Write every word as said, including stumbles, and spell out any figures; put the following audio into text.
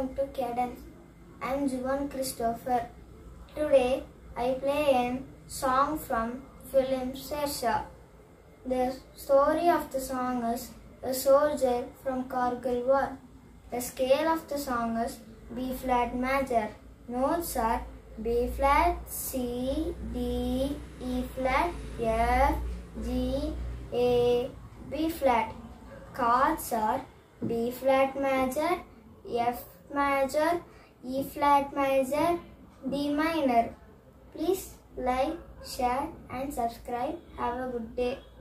Welcome to Cadence. I am Juvan Christopher. Today I play a song from film Shersha. The story of the song is a soldier from Kargil War. The scale of the song is B flat major. Notes are B flat, C, D, E flat, F, G, A, B flat. Chords are B flat major, F major, E flat major, D minor. Please like, share and subscribe. Have a good day.